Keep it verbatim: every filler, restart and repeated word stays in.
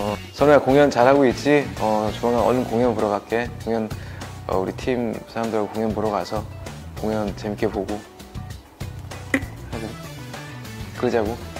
어, 선우야 공연 잘하고 있지? 어, 조만간 얼른 공연 보러 갈게. 공연 어, 우리 팀 사람들하고 공연 보러 가서 공연 재밌게 보고 하자. 그러자고.